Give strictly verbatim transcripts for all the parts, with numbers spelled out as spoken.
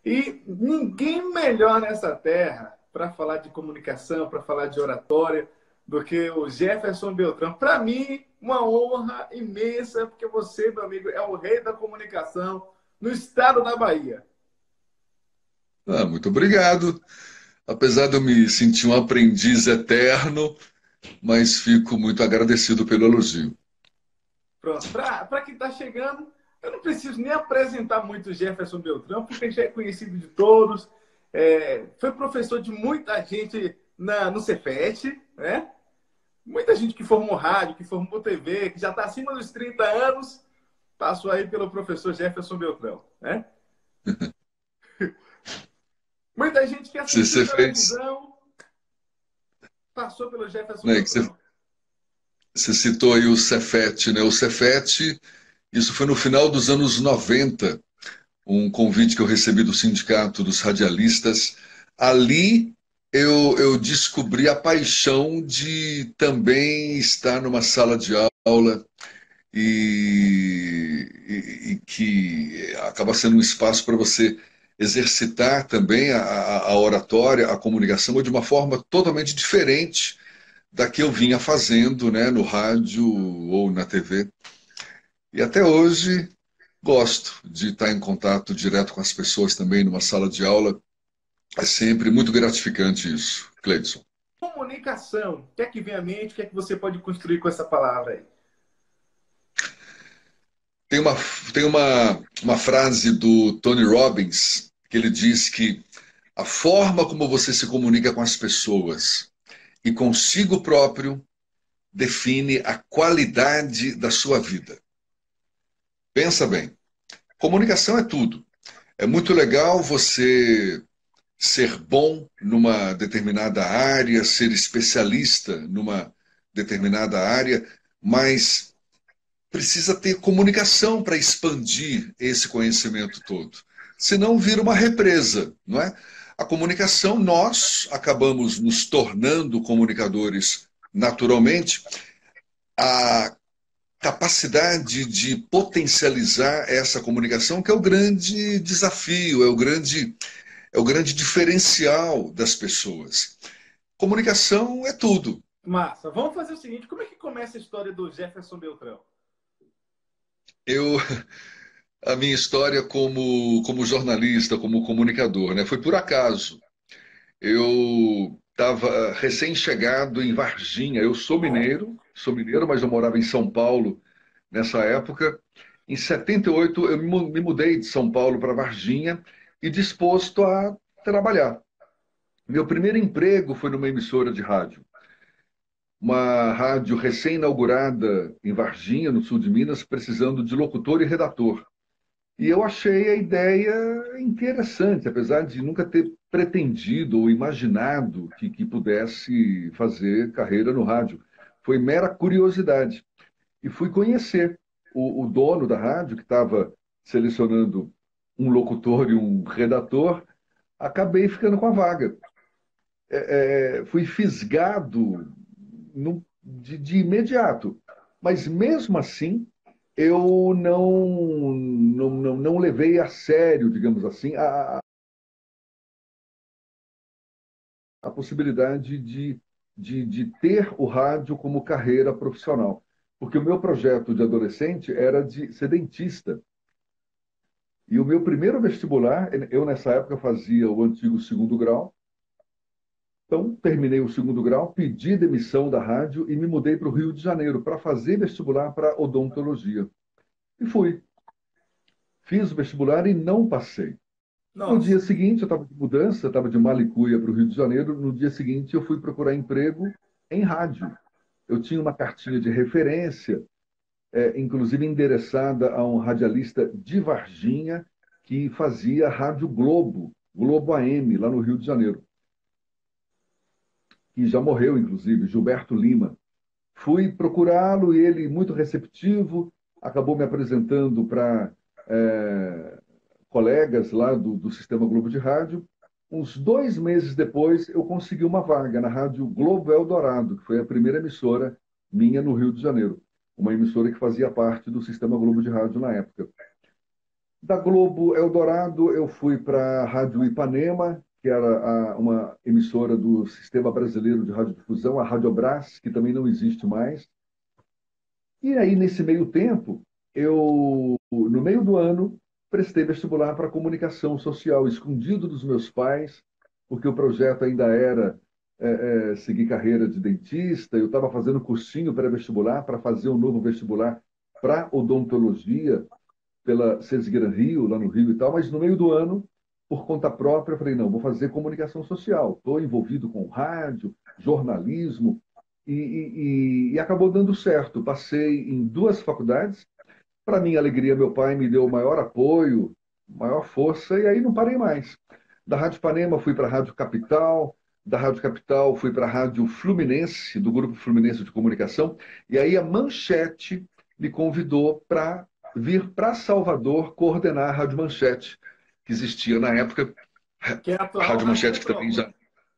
E ninguém melhor nessa terra para falar de comunicação, para falar de oratória, do que o Jefferson Beltrão. Para mim, uma honra imensa, porque você, meu amigo, é o rei da comunicação no estado da Bahia. Ah, muito obrigado. Apesar de eu me sentir um aprendiz eterno, mas fico muito agradecido pelo elogio. Pronto. Para quem está chegando, eu não preciso nem apresentar muito o Jefferson Beltrão, porque já é conhecido de todos. É, foi professor de muita gente na, no Cefet, né? Muita gente que formou rádio, que formou T V, que já está acima dos trinta anos, passou aí pelo professor Jefferson Beltrão, né? Muita gente que Você, assistiu você fez, televisão passou pelo Jefferson né, que você, Beltrão. você citou aí o Cefet, né? O Cefet, isso foi no final dos anos noventa, um convite que eu recebi do Sindicato dos Radialistas. Ali eu, eu descobri a paixão de também estar numa sala de aula e, e, e que acaba sendo um espaço para você exercitar também a, a, oratória, a comunicação, de uma forma totalmente diferente da que eu vinha fazendo, né, no rádio ou na T V. E até hoje gosto de estar em contato direto com as pessoas também numa sala de aula. É sempre muito gratificante isso, Cleidson. Comunicação. O que é que vem à mente? O que é que você pode construir com essa palavra aí? Tem uma, tem uma, uma frase do Tony Robbins que ele diz que a forma como você se comunica com as pessoas e consigo próprio define a qualidade da sua vida. Pensa bem, comunicação é tudo. É muito legal você ser bom numa determinada área, ser especialista numa determinada área, mas precisa ter comunicação para expandir esse conhecimento todo. Senão vira uma represa, não é? A comunicação, nós acabamos nos tornando comunicadores naturalmente. A capacidade de potencializar essa comunicação que é o grande desafio, é o grande, é o grande diferencial das pessoas. Comunicação é tudo. Massa. Vamos fazer o seguinte: como é que começa a história do Jefferson Beltrão? Eu, a minha história como, como jornalista, como comunicador, né, foi por acaso. Eu estava recém-chegado em Varginha. Eu sou mineiro, sou mineiro, mas eu morava em São Paulo nessa época. Em setenta e oito, eu me mudei de São Paulo para Varginha e disposto a trabalhar. Meu primeiro emprego foi numa emissora de rádio. Uma rádio recém-inaugurada em Varginha, no sul de Minas, precisando de locutor e redator. E eu achei a ideia interessante, apesar de nunca ter pretendido ou imaginado que, que pudesse fazer carreira no rádio. Foi mera curiosidade. E fui conhecer o, o dono da rádio, que estava selecionando um locutor e um redator. Acabei ficando com a vaga. É, é, fui fisgado no, de, de imediato. Mas mesmo assim, eu não, não, não, não levei a sério, digamos assim, a, a possibilidade de, de, de ter o rádio como carreira profissional. Porque o meu projeto de adolescente era de ser dentista. E o meu primeiro vestibular, eu nessa época fazia o antigo segundo grau. Então, terminei o segundo grau, pedi demissão da rádio e me mudei para o Rio de Janeiro para fazer vestibular para odontologia. E fui. Fiz o vestibular e não passei. No dia Nossa. seguinte, eu estava de mudança, estava de Malicuia para o Rio de Janeiro. No dia seguinte, eu fui procurar emprego em rádio. Eu tinha uma cartinha de referência, é, inclusive endereçada a um radialista de Varginha, que fazia Rádio Globo, Globo A M, lá no Rio de Janeiro. Que já morreu, inclusive, Gilberto Lima. Fui procurá-lo e ele, muito receptivo, acabou me apresentando para é, colegas lá do, do Sistema Globo de Rádio. Uns dois meses depois, eu consegui uma vaga na Rádio Globo Eldorado, que foi a primeira emissora minha no Rio de Janeiro. Uma emissora que fazia parte do Sistema Globo de Rádio na época. Da Globo Eldorado, eu fui para a Rádio Ipanema, que era a- uma emissora do Sistema Brasileiro de Radiodifusão, a Radiobras, que também não existe mais. E aí, nesse meio tempo, eu, no meio do ano, prestei vestibular para comunicação social, escondido dos meus pais, porque o projeto ainda era é, é, seguir carreira de dentista. Eu estava fazendo cursinho pré-vestibular para fazer um novo vestibular para odontologia pela Cesgueira Rio, lá no Rio e tal, mas no meio do ano, por conta própria, eu falei, não, vou fazer comunicação social. Estou envolvido com rádio, jornalismo, e, e, e acabou dando certo. Passei em duas faculdades. Para minha alegria, meu pai me deu o maior apoio, maior força, e aí não parei mais. Da Rádio Ipanema fui para a Rádio Capital, da Rádio Capital fui para a Rádio Fluminense, do Grupo Fluminense de Comunicação, e aí a Manchete me convidou para vir para Salvador coordenar a Rádio Manchete, que existia na época, Que é a a atual Rádio Rádio Manchete que também Metrópole. já...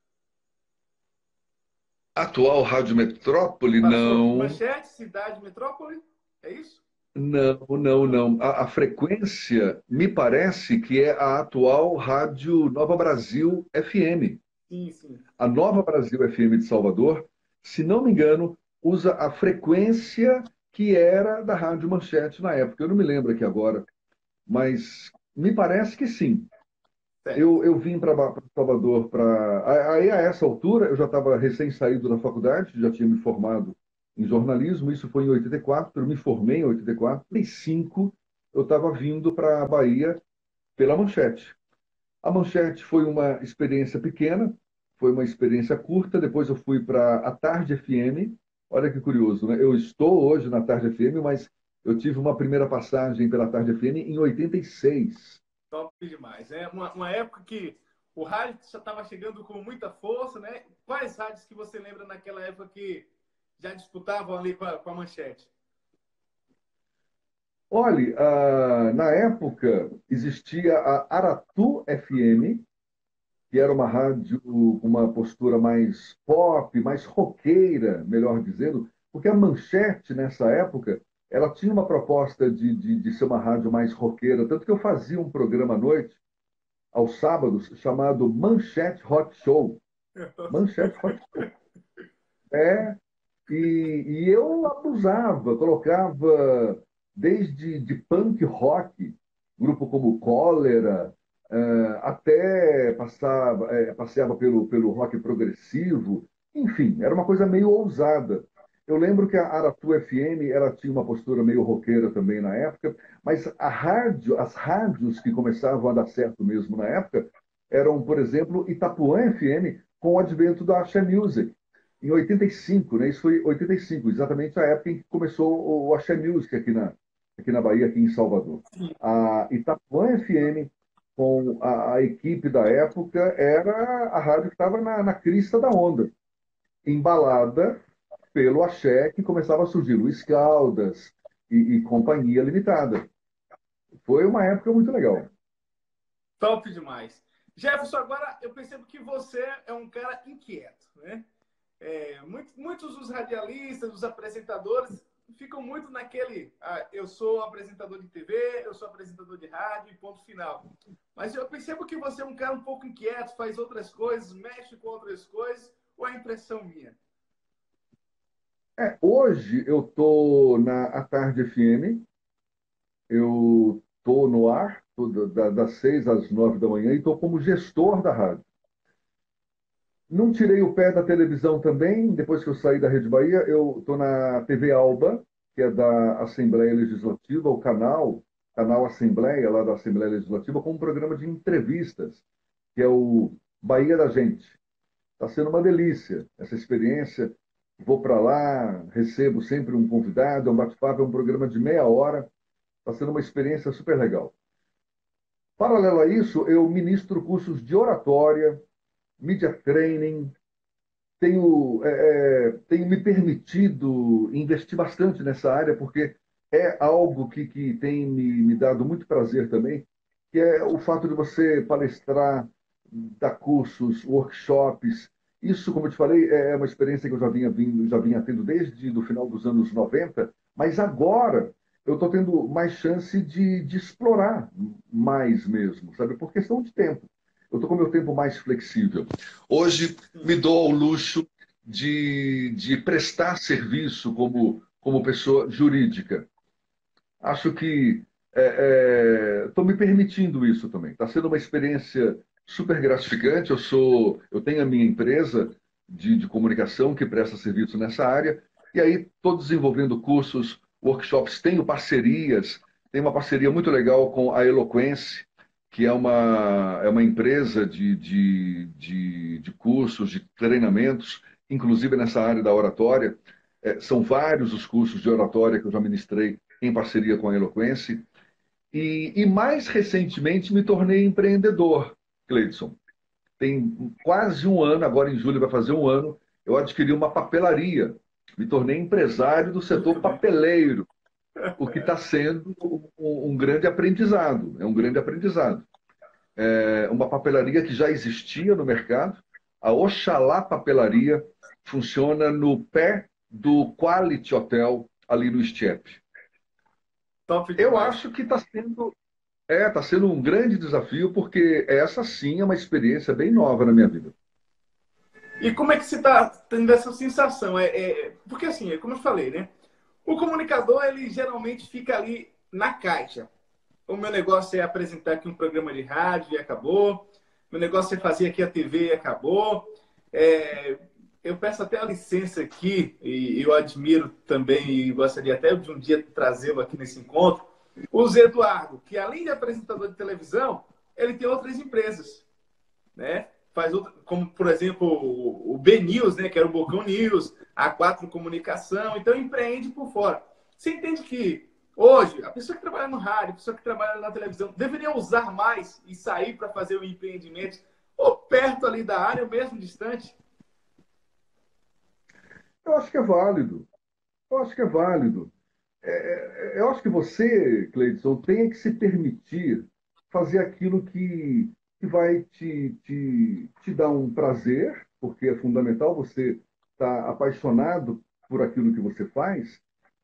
Atual Rádio Metrópole, Passou não. Manchete, Cidade, Metrópole? É isso? Não, não, Não. não. A, a frequência me parece que é a atual Rádio Nova Brasil F M. Sim, sim. A Nova Brasil F M de Salvador, se não me engano, usa a frequência que era da Rádio Manchete na época. Eu não me lembro aqui agora, mas me parece que sim. Certo. Eu, eu vim para Salvador para. Aí, a essa altura, eu já estava recém-saído da faculdade, já tinha me formado em jornalismo, isso foi em oitenta e quatro, eu me formei em oitenta e quatro, em oitenta e cinco eu estava vindo para a Bahia pela Manchete. A Manchete foi uma experiência pequena, foi uma experiência curta, depois eu fui para a Tarde F M. Olha que curioso, né? Eu estou hoje na Tarde F M, mas eu tive uma primeira passagem pela Tarde F M em oitenta e seis. Top demais. É uma, uma época que o rádio já estava chegando com muita força, né? Quais rádios que você lembra naquela época que já disputavam ali com a, com a Manchete? Olhe, ah, na época existia a Aratu F M, que era uma rádio com uma postura mais pop, mais roqueira, melhor dizendo, porque a Manchete, nessa época, ela tinha uma proposta de, de, de ser uma rádio mais roqueira, tanto que eu fazia um programa à noite, aos sábados, chamado Manchete Rock Show. Manchete Rock Show. É, e, e eu abusava, colocava desde de punk rock, grupo como Cólera, eh, até passava, eh, passeava pelo, pelo rock progressivo, enfim, era uma coisa meio ousada. Eu lembro que a Aratu F M ela tinha uma postura meio roqueira também na época, mas a rádio, as rádios que começavam a dar certo mesmo na época eram, por exemplo, Itapuã F M, com o advento da Axé Music em oitenta e cinco, né? Isso foi oitenta e cinco, exatamente a época em que começou o Axé Music aqui na, aqui na Bahia, aqui em Salvador. A Itapuã F M, com a, a equipe da época, era a rádio que estava na, na crista da onda, embalada pelo axé que começava a surgir Luiz Caldas e, e Companhia Limitada. Foi uma época muito legal. Top demais. Jefferson, agora eu percebo que você é um cara inquieto, né? É, muito, muitos dos radialistas, dos apresentadores, ficam muito naquele, ah, eu sou apresentador de T V, eu sou apresentador de rádio e ponto final. Mas eu percebo que você é um cara um pouco inquieto, faz outras coisas, mexe com outras coisas, ou é impressão minha? É, hoje eu estou na A Tarde F M, eu estou no ar, tô da- das seis às nove da manhã, e estou como gestor da rádio. Não tirei o pé da televisão também, depois que eu saí da Rede Bahia, eu estou na T V Alba, que é da Assembleia Legislativa, o canal, canal Assembleia, lá da Assembleia Legislativa, com um programa de entrevistas, que é o Bahia da Gente. Está sendo uma delícia essa experiência. Vou para lá, recebo sempre um convidado, é um bate-papo, é um programa de meia hora. Está sendo uma experiência super legal. Paralelo a isso, eu ministro cursos de oratória, media training, tenho, é, é, tenho me permitido investir bastante nessa área, porque é algo que, que tem me, me dado muito prazer também, que é o fato de você palestrar, dar cursos, workshops. Isso, como eu te falei, é uma experiência que eu já vinha, vindo, já vinha tendo desde o final dos anos noventa, mas agora eu estou tendo mais chance de, de explorar mais mesmo, sabe? Por questão de tempo. Eu estou com o meu tempo mais flexível. Hoje me dou ao luxo de, de prestar serviço como, como pessoa jurídica. Acho que estou me permitindo isso também. Está sendo uma experiência super gratificante. Eu sou, eu tenho a minha empresa de, de comunicação que presta serviço nessa área, e aí estou desenvolvendo cursos, workshops, tenho parcerias, tenho uma parceria muito legal com a Eloquence, que é uma, é uma empresa de, de, de, de cursos, de treinamentos, inclusive nessa área da oratória. É, são vários os cursos de oratória que eu já ministrei em parceria com a Eloquence. E, e mais recentemente me tornei empreendedor, Cleidson. Tem quase um ano, agora em julho vai fazer um ano, eu adquiri uma papelaria. Me tornei empresário do setor Muito bem. papeleiro, o que está sendo um, um grande aprendizado. É um grande aprendizado. É uma papelaria que já existia no mercado. A Oxalá Papelaria funciona no pé do Quality Hotel, ali no Estiep. Top Eu demais. acho que está sendo, é, tá sendo um grande desafio, porque essa sim é uma experiência bem nova na minha vida. E como é que você está tendo essa sensação? É, é, porque assim, é como eu falei, né? O comunicador, ele geralmente fica ali na caixa. O meu negócio é apresentar aqui um programa de rádio e acabou. Meu negócio é fazer aqui a T V e acabou. É, eu peço até a licença aqui, e eu admiro também, e gostaria até de um dia trazê-lo aqui nesse encontro, o Zé Eduardo, que além de apresentador de televisão, ele tem outras empresas, né? Faz outro, como, por exemplo, o B News, né? Que era o Bocão News, a quatro Comunicação, então empreende por fora. Você entende que hoje, a pessoa que trabalha no rádio, a pessoa que trabalha na televisão, deveria usar mais e sair para fazer o empreendimento, ou perto ali da área, ou mesmo distante? Eu acho que é válido. Eu acho que é válido. É, é, eu acho que você, Cleidson, tem que se permitir fazer aquilo que, que vai te, te, te dar um prazer, porque é fundamental você estar apaixonado por aquilo que você faz,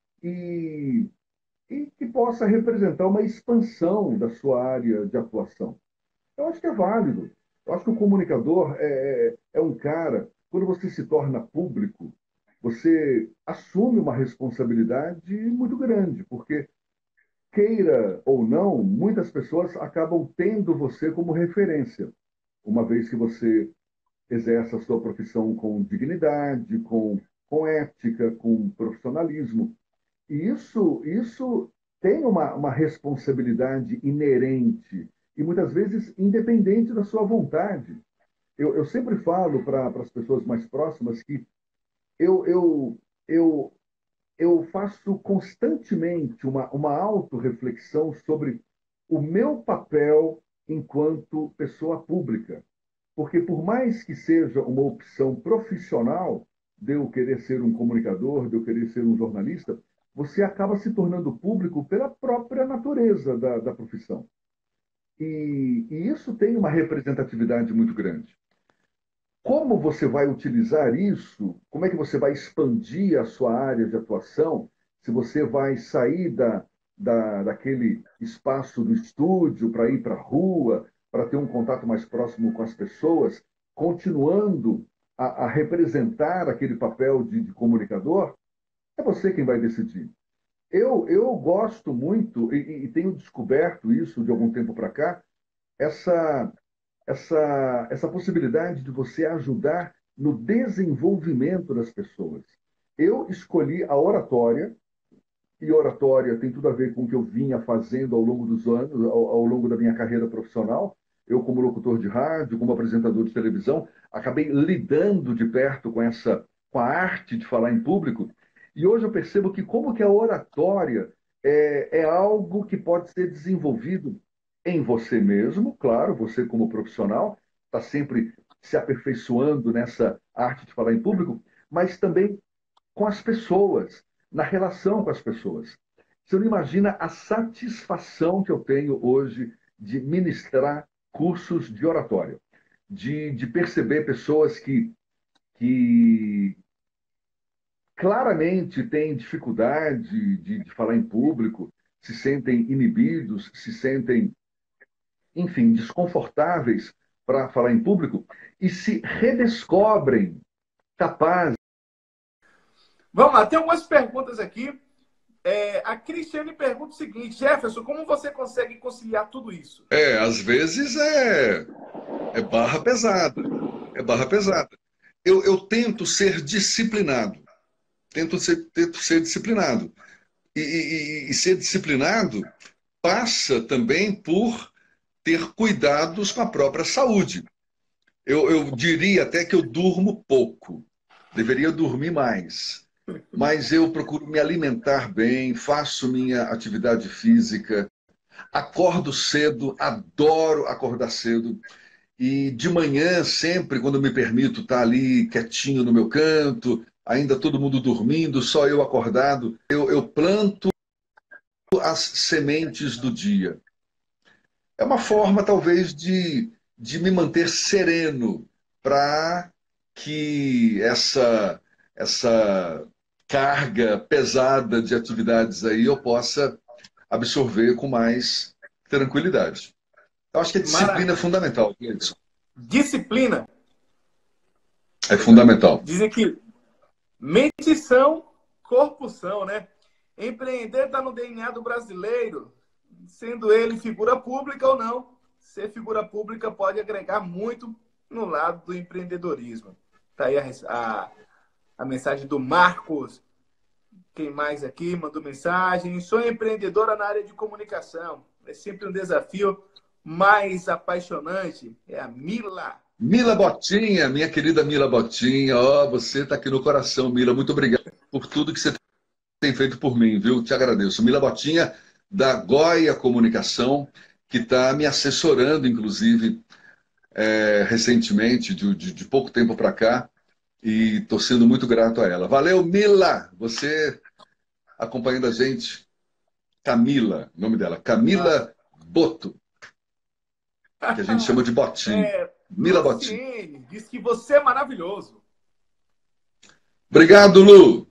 e, e que possa representar uma expansão da sua área de atuação. Eu acho que é válido. Eu acho que o comunicador é, é é um cara, quando você se torna público, você assume uma responsabilidade muito grande, porque, queira ou não, muitas pessoas acabam tendo você como referência, uma vez que você exerce a sua profissão com dignidade, com, com ética, com profissionalismo. E isso, isso tem uma, uma responsabilidade inerente e muitas vezes independente da sua vontade. Eu, eu sempre falo para as pessoas mais próximas que eu, eu, eu, eu faço constantemente uma, uma autorreflexão sobre o meu papel enquanto pessoa pública. Porque, por mais que seja uma opção profissional, de eu querer ser um comunicador, de eu querer ser um jornalista, você acaba se tornando público pela própria natureza da, da profissão. E, e isso tem uma representatividade muito grande. Como você vai utilizar isso? Como é que você vai expandir a sua área de atuação? Se você vai sair da, da, daquele espaço do estúdio para ir para a rua, para ter um contato mais próximo com as pessoas, continuando a, a representar aquele papel de, de comunicador, é você quem vai decidir. Eu, eu gosto muito, e, e tenho descoberto isso de algum tempo para cá, essa essa, essa possibilidade de você ajudar no desenvolvimento das pessoas. Eu escolhi a oratória, e oratória tem tudo a ver com o que eu vinha fazendo ao longo dos anos, ao, ao longo da minha carreira profissional. Eu, como locutor de rádio, como apresentador de televisão, acabei lidando de perto com essa, com a arte de falar em público. E hoje eu percebo que como que a oratória é, é algo que pode ser desenvolvido em você mesmo, claro, você como profissional está sempre se aperfeiçoando nessa arte de falar em público, mas também com as pessoas, na relação com as pessoas. Você não imagina a satisfação que eu tenho hoje de ministrar cursos de oratória, de, de perceber pessoas que, que claramente têm dificuldade de, de falar em público, se sentem inibidos, se sentem, enfim, desconfortáveis para falar em público e se redescobrem capazes. Vamos lá, tem algumas perguntas aqui. É, a Cristiane pergunta o seguinte: Jefferson, como você consegue conciliar tudo isso? É, às vezes é, é barra pesada. É barra pesada. Eu, eu tento ser disciplinado. Tento ser, tento ser disciplinado. E, e, e ser disciplinado passa também por ter cuidados com a própria saúde. Eu, eu diria até que eu durmo pouco. Deveria dormir mais. Mas eu procuro me alimentar bem, faço minha atividade física, acordo cedo, adoro acordar cedo. E de manhã, sempre, quando me permito estar ali quietinho no meu canto, ainda todo mundo dormindo, só eu acordado, eu, eu planto as sementes do dia. É uma forma, talvez, de, de me manter sereno para que essa, essa carga pesada de atividades aí eu possa absorver com mais tranquilidade. Eu acho que a disciplina é Maravilha. fundamental, Cleiton. Disciplina. É fundamental. Dizem que mente são, corpo são, né? Empreender está no D N A do brasileiro, sendo ele figura pública ou não. Ser figura pública pode agregar muito no lado do empreendedorismo. Tá aí a, a, a mensagem do Marcos. Quem mais aqui mandou mensagem? Sou empreendedora na área de comunicação. É sempre um desafio mais apaixonante. É a Mila. Mila Botinha, minha querida Mila Botinha, ó, oh, você está aqui no coração, Mila. Muito obrigado por tudo que você tem feito por mim, viu? Te agradeço. Mila Botinha, da Goia Comunicação, que está me assessorando, inclusive, é, recentemente, de, de, de pouco tempo para cá, e estou sendo muito grato a ela. Valeu, Mila! Você acompanhando a gente. Camila, nome dela, Camila Boto, que a gente chama de Botinha. É, Mila Botinha. Luciene diz que você é maravilhoso. Obrigado, Lu.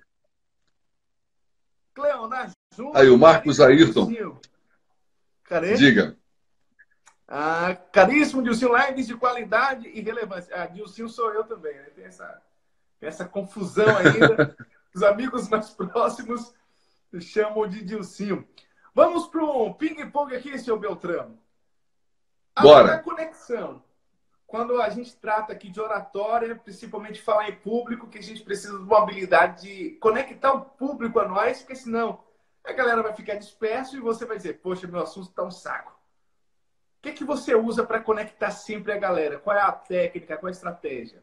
Cleonar Júnior, Aí, o Marcos caríssimo Ayrton. Dilcinho. Cadê? Diga. Ah, caríssimo Dilcinho, lives de qualidade e relevância. Ah, Dilcinho sou eu também, né? Tem essa, tem essa confusão ainda. Os amigos mais próximos chamam de Dilcinho. Vamos para um ping-pong aqui, seu Beltrano. Além da Bora. conexão, quando a gente trata aqui de oratória, principalmente falar em público, que a gente precisa de uma habilidade de conectar o público a nós, porque senão a galera vai ficar disperso e você vai dizer, poxa, meu assunto está um saco. O que, que você usa para conectar sempre a galera? Qual é a técnica, qual é a estratégia?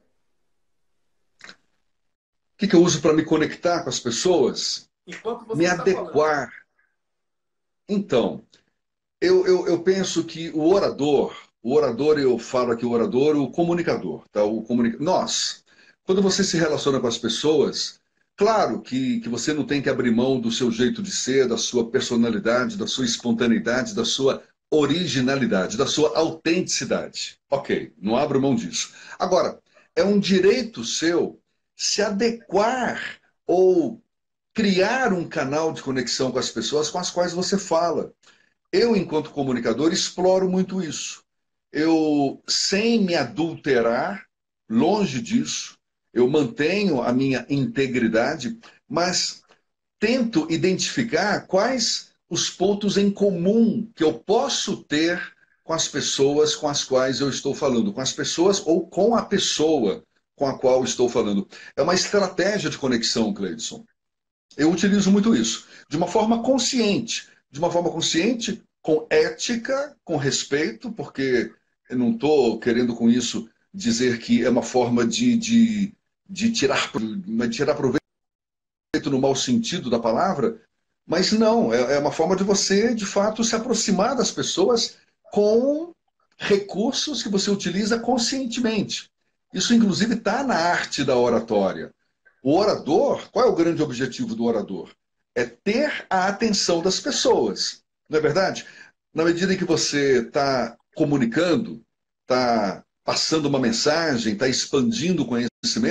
O que, que eu uso para me conectar com as pessoas? Enquanto você Me está falando. adequar. Então, eu, eu, eu penso que o orador, o orador, eu falo aqui o orador, o comunicador, tá? O comunica... Nós, quando você se relaciona com as pessoas, claro que, que você não tem que abrir mão do seu jeito de ser, da sua personalidade, da sua espontaneidade, da sua originalidade, da sua autenticidade. Ok, não abro mão disso. Agora, é um direito seu se adequar ou criar um canal de conexão com as pessoas com as quais você fala. Eu, enquanto comunicador, exploro muito isso. Eu, sem me adulterar, longe disso, eu mantenho a minha integridade, mas tento identificar quais os pontos em comum que eu posso ter com as pessoas com as quais eu estou falando, com as pessoas ou com a pessoa com a qual estou falando. É uma estratégia de conexão, Cleidson. Eu utilizo muito isso, de uma forma consciente, de uma forma consciente, com ética, com respeito, porque eu não estou querendo com isso dizer que é uma forma de, de, de, tirar, de tirar proveito no mau sentido da palavra, mas não, é, é uma forma de você, de fato, se aproximar das pessoas com recursos que você utiliza conscientemente. Isso, inclusive, está na arte da oratória. O orador, qual é o grande objetivo do orador? É ter a atenção das pessoas, não é verdade? Na medida em que você está comunicando, está passando uma mensagem, está expandindo o conhecimento,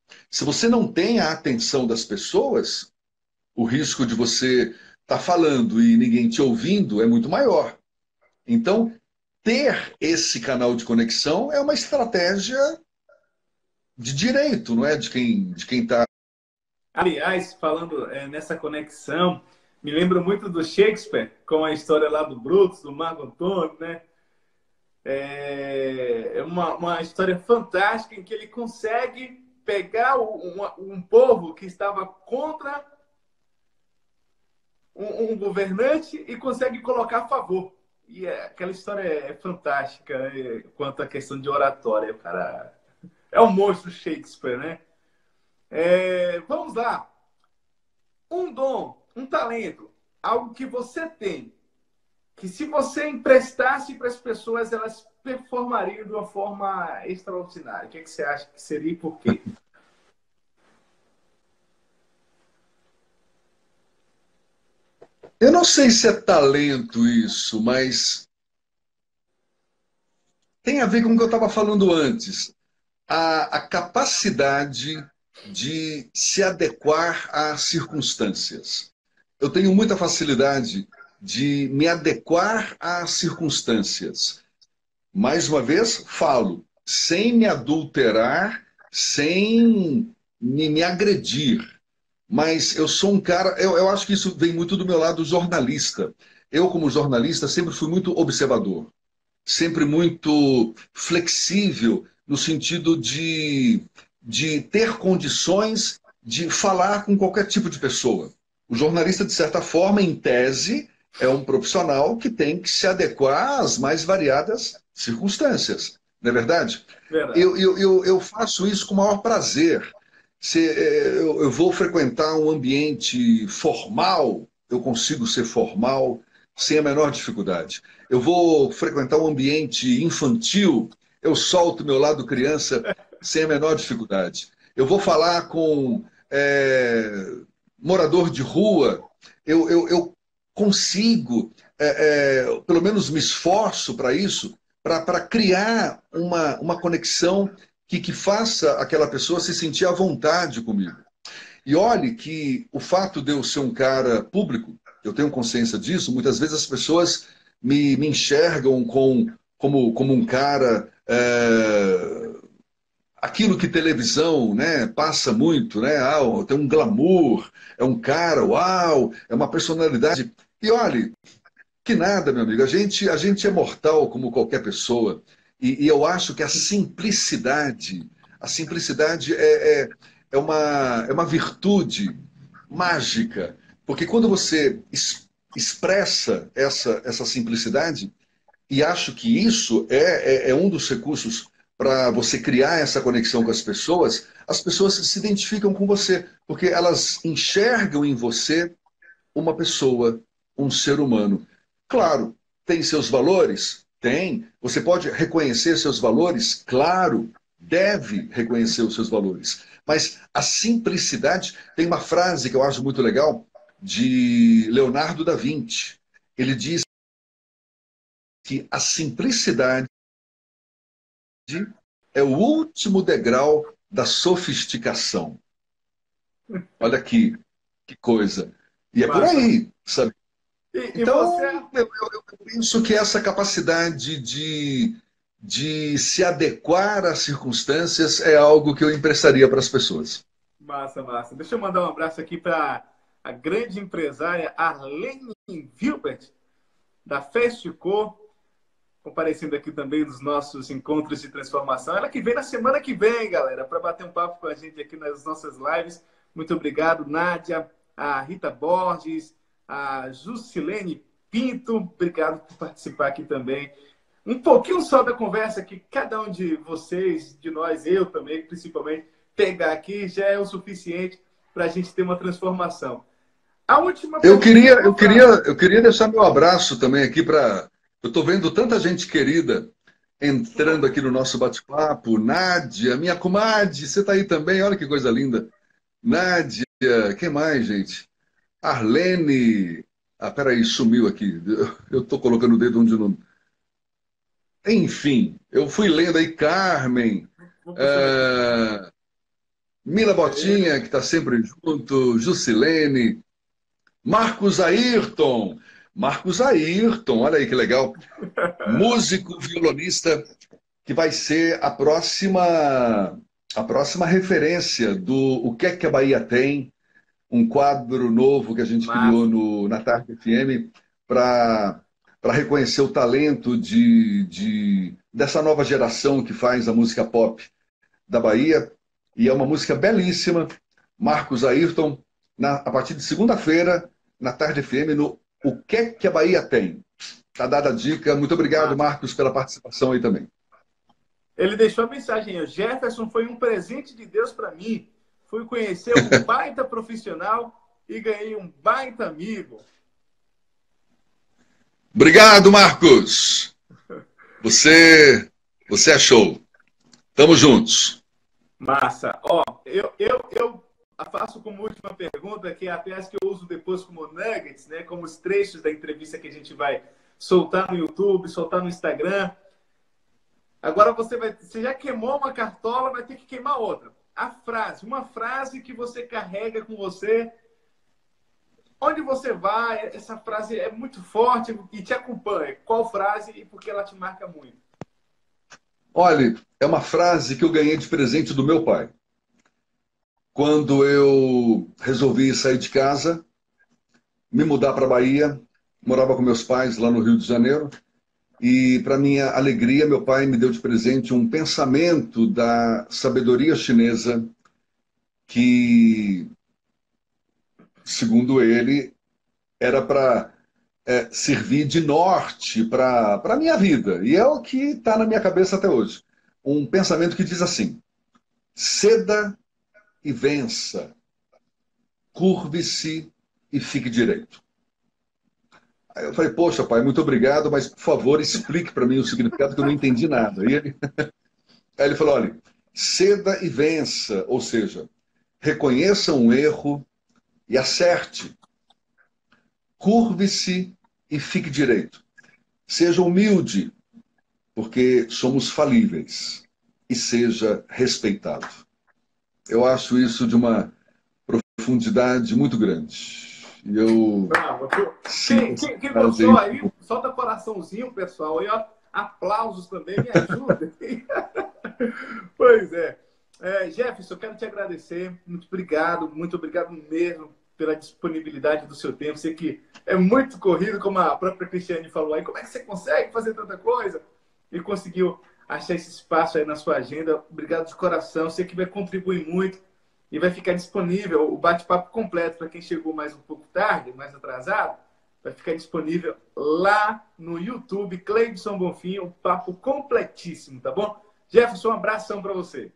Se você não tem a atenção das pessoas, o risco de você estar falando e ninguém te ouvindo é muito maior. Então, ter esse canal de conexão é uma estratégia de direito, não é? De quem de quem está. Aliás, falando é, nessa conexão, me lembro muito do Shakespeare, com a história lá do Brutus, do Marco Antônio, né? É uma, uma história fantástica em que ele consegue pegar um, um povo que estava contra um, um governante e consegue colocar a favor. E é, aquela história é, é fantástica, é, quanto à questão de oratória. O cara é um monstro Shakespeare, né? É, vamos lá. Um dom, um talento, algo que você tem, que se você emprestasse para as pessoas, elas performariam de uma forma extraordinária. O que, é que você acha que seria e por quê? Eu não sei se é talento isso, mas tem a ver com o que eu estava falando antes. A, a capacidade de se adequar às circunstâncias. Eu tenho muita facilidade de me adequar às circunstâncias. Mais uma vez, falo, sem me adulterar, sem me, me agredir. Mas eu sou um cara, eu, eu acho que isso vem muito do meu lado jornalista. Eu, como jornalista, sempre fui muito observador, sempre muito flexível, no sentido de, de ter condições de falar com qualquer tipo de pessoa. O jornalista, de certa forma, em tese, é um profissional que tem que se adequar às mais variadas circunstâncias. Não é verdade? Verdade. Eu, eu, eu, eu faço isso com o maior prazer. Se eu, eu vou frequentar um ambiente formal, eu consigo ser formal sem a menor dificuldade. Eu vou frequentar um ambiente infantil, eu solto meu lado criança sem a menor dificuldade. Eu vou falar com é, morador de rua, eu, eu, eu consigo, é, é, pelo menos me esforço para isso, para criar uma, uma conexão que, que faça aquela pessoa se sentir à vontade comigo. E olhe que o fato de eu ser um cara público, eu tenho consciência disso, muitas vezes as pessoas me, me enxergam com, como, como um cara. É, aquilo que televisão, né, passa muito, né? Ah, tem um glamour, é um cara, uau, é uma personalidade. E olhe, que nada, meu amigo, a gente, a gente é mortal como qualquer pessoa. E, e eu acho que a simplicidade, a simplicidade é, é, é, uma, é uma virtude mágica. Porque quando você es- expressa essa, essa simplicidade, e acho que isso é, é, é um dos recursos para você criar essa conexão com as pessoas, as pessoas se identificam com você, porque elas enxergam em você uma pessoa, um ser humano. Claro, tem seus valores? Tem. Você pode reconhecer seus valores? Claro, deve reconhecer os seus valores. Mas a simplicidade, tem uma frase que eu acho muito legal, de Leonardo da Vinci. Ele diz que a simplicidade é o último degrau da sofisticação. Olha aqui, que coisa. E é por Massa. aí, sabe? E, e você, Então, eu, eu, eu penso que essa capacidade de, de se adequar às circunstâncias é algo que eu emprestaria para as pessoas. massa, massa. Deixa eu mandar um abraço aqui para a grande empresária Arlene Vilbert, da Festico, comparecendo aqui também nos nossos encontros de transformação. Ela que vem na semana que vem, galera, para bater um papo com a gente aqui nas nossas lives. Muito obrigado, Nádia, a Rita Borges, a Jusilene Pinto. Obrigado por participar aqui também. Um pouquinho só da conversa que cada um de vocês, de nós, eu também, principalmente, pegar aqui já é o suficiente para a gente ter uma transformação. A última Eu pergunta que queria, eu eu vou queria, fazer. eu queria deixar meu abraço também aqui para. Eu estou vendo tanta gente querida entrando aqui no nosso bate-papo. Nádia, minha comadre, você está aí também? Olha que coisa linda. Nádia, quem mais, gente? Arlene. Ah, peraí, sumiu aqui. Eu estou colocando o dedo onde não. Enfim, eu fui lendo aí Carmen. Vou puxando aqui. ah, Mila Botinha, que está sempre junto, Jusilene, Marcos Ayrton. Marcos Ayrton, olha aí que legal. Músico, violonista, que vai ser a próxima, a próxima referência do O que é que a Bahia tem, um quadro novo que a gente Massa. criou no, na Tarde F M para para reconhecer o talento de, de, dessa nova geração que faz a música pop da Bahia. E é uma música belíssima. Marcos Ayrton, na, a partir de segunda-feira, na Tarde F M, no O que é que a Bahia tem. Está dada a dica. Muito obrigado, Massa. Marcos, pela participação aí também. Ele deixou a mensagem aí. Jefferson foi um presente de Deus para mim. Fui conhecer um baita profissional e ganhei um baita amigo. Obrigado, Marcos. Você, você é show. Tamo juntos. Massa. Ó, eu, eu, eu faço como última pergunta, que é até as que eu uso depois como nuggets, né? Como os trechos da entrevista que a gente vai soltar no YouTube, soltar no Instagram. Agora você vai, você já queimou uma cartola, vai ter que queimar outra. A frase, uma frase que você carrega com você. Onde você vai, essa frase é muito forte e te acompanha. Qual frase e por que ela te marca muito? Olha, é uma frase que eu ganhei de presente do meu pai. Quando eu resolvi sair de casa, me mudar para a Bahia, morava com meus pais lá no Rio de Janeiro, e para minha alegria, meu pai me deu de presente um pensamento da sabedoria chinesa que, segundo ele, era para é, servir de norte para a minha vida. E é o que está na minha cabeça até hoje. Um pensamento que diz assim: ceda e vença, curve-se e fique direito. Aí eu falei, poxa, pai, muito obrigado, mas por favor explique para mim o significado, que eu não entendi nada. E ele... Aí ele falou, olha, ceda e vença, ou seja, reconheça um erro e acerte. Curve-se e fique direito. Seja humilde, porque somos falíveis, e seja respeitado. Eu acho isso de uma profundidade muito grande. E eu... Bravo. Quem, quem, quem gostou aí, solta coraçãozinho, pessoal. E ó, aplausos também, me ajuda. Pois é. é. Jefferson, eu quero te agradecer. Muito obrigado, muito obrigado mesmo pela disponibilidade do seu tempo. Sei que é muito corrido, como a própria Cristiane falou aí. Como é que você consegue fazer tanta coisa? E conseguiu achar esse espaço aí na sua agenda. Obrigado de coração. Sei que vai contribuir muito e vai ficar disponível o bate-papo completo para quem chegou mais um pouco tarde, mais atrasado. Vai ficar disponível lá no YouTube, Cleidson Bonfim, um papo completíssimo, tá bom? Jefferson, um abração para você.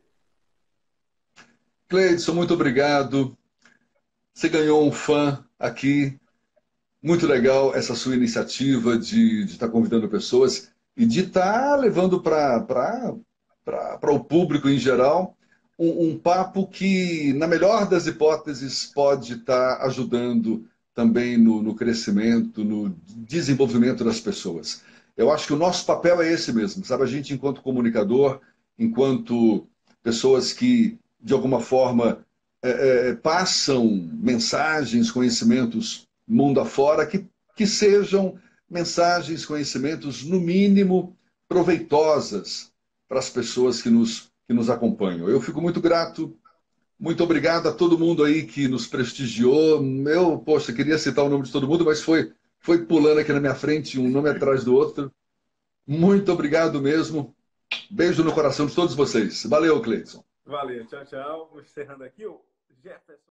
Cleidson, muito obrigado. Você ganhou um fã aqui. Muito legal essa sua iniciativa de, de estar convidando pessoas e de estar levando para o público em geral um, um papo que, na melhor das hipóteses, pode estar ajudando também no, no crescimento, no desenvolvimento das pessoas. Eu acho que o nosso papel é esse mesmo, sabe? A gente, enquanto comunicador, enquanto pessoas que, de alguma forma, é, é, passam mensagens, conhecimentos mundo afora, que, que sejam mensagens, conhecimentos, no mínimo, proveitosas para as pessoas que nos, que nos acompanham. Eu fico muito grato, muito obrigado a todo mundo aí que nos prestigiou. Eu, poxa, queria citar o nome de todo mundo, mas foi, foi pulando aqui na minha frente, um nome atrás do outro. Muito obrigado mesmo. Beijo no coração de todos vocês. Valeu, Cleidson. Valeu, tchau, tchau. Vou encerrando aqui o Jefferson.